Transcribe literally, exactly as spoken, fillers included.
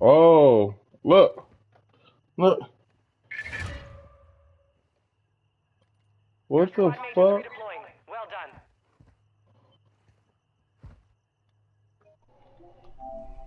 Oh, look, look. Your What the squad mate is fuck? redeploying. Well done.